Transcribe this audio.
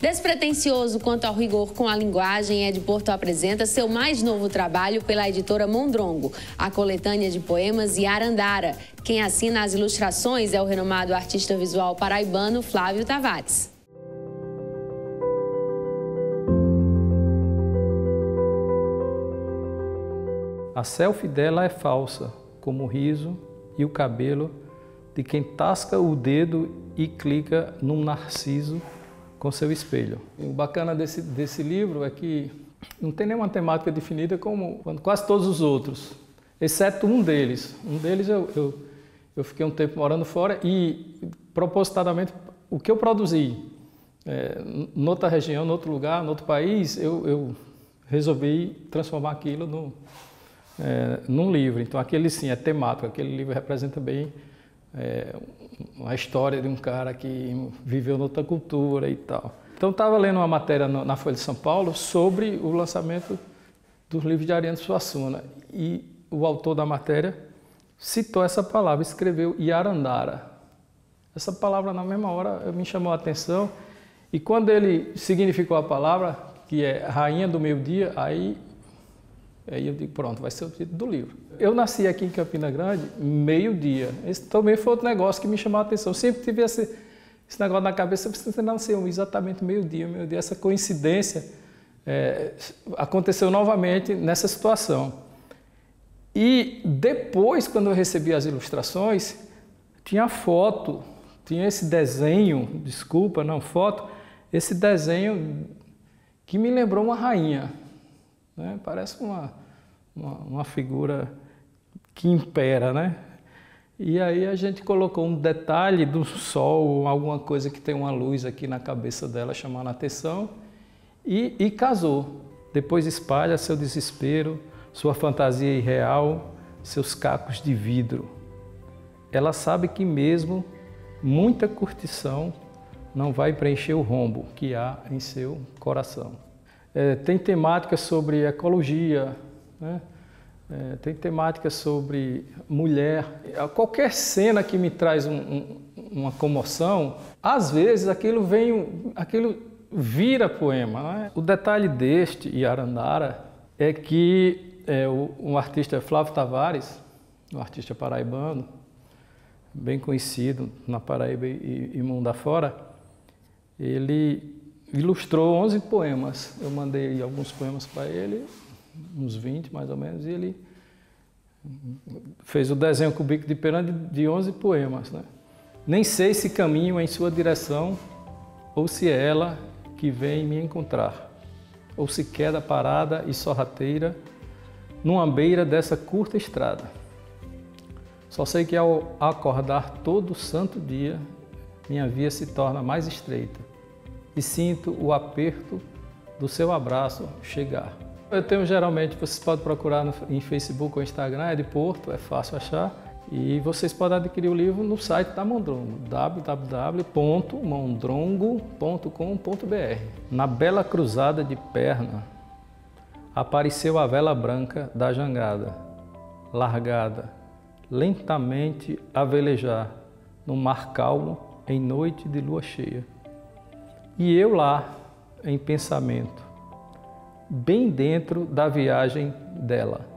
Despretensioso quanto ao rigor com a linguagem, Ed Porto apresenta seu mais novo trabalho pela editora Mondrongo, a coletânea de poemas Yarandara. Quem assina as ilustrações é o renomado artista visual paraibano Flávio Tavares. A selfie dela é falsa, como o riso e o cabelo de quem tasca o dedo e clica num narciso com seu espelho. E o bacana desse livro é que não tem nenhuma temática definida como quase todos os outros, exceto um deles. Um deles eu fiquei um tempo morando fora e, propositadamente, o que eu produzi noutra região, noutro lugar, noutro país, eu resolvi transformar aquilo num livro. Então aquele sim é temático, aquele livro representa bem a história de um cara que viveu noutra cultura e tal. Então estava lendo uma matéria na Folha de São Paulo sobre o lançamento dos livros de Ariano Suassuna e o autor da matéria citou essa palavra, escreveu Yarandara. Essa palavra na mesma hora me chamou a atenção e quando ele significou a palavra, que é Rainha do Meio-Dia, aí eu digo, pronto, vai ser o título do livro. Eu nasci aqui em Campina Grande, meio-dia. Esse também foi outro negócio que me chamou a atenção. Eu sempre tive esse negócio na cabeça, você nasceu exatamente meio-dia. Essa coincidência aconteceu novamente nessa situação. E depois, quando eu recebi as ilustrações, tinha foto, tinha esse desenho, desculpa, não foto, esse desenho que me lembrou uma rainha. Parece uma figura que impera, né? E aí a gente colocou um detalhe do sol, alguma coisa que tem uma luz aqui na cabeça dela chamando a atenção e casou. Depois espalha seu desespero, sua fantasia irreal, seus cacos de vidro. Ela sabe que mesmo muita curtição não vai preencher o rombo que há em seu coração. Tem temática sobre ecologia, né? Tem temática sobre mulher. Qualquer cena que me traz uma comoção, às vezes aquilo vira poema, né? O detalhe deste Yarandara é que um artista Flávio Tavares, um artista paraibano, bem conhecido na Paraíba e mundo afora, ele ilustrou 11 poemas. Eu mandei alguns poemas para ele, uns 20 mais ou menos, e ele fez o desenho com o bico de pena de 11 poemas, né? Nem sei se caminho em sua direção, ou se é ela que vem me encontrar, ou se queda parada e sorrateira numa beira dessa curta estrada. Só sei que ao acordar todo santo dia, minha via se torna mais estreita e sinto o aperto do seu abraço chegar. Eu tenho geralmente, vocês podem procurar em Facebook ou Instagram, Ed Porto, é fácil achar. E vocês podem adquirir o livro no site da Mondrongo, www.mondrongo.com.br. Na bela cruzada de perna, apareceu a vela branca da jangada, largada, lentamente a velejar, no mar calmo, em noite de lua cheia. E eu lá, em pensamento, bem dentro da viagem dela.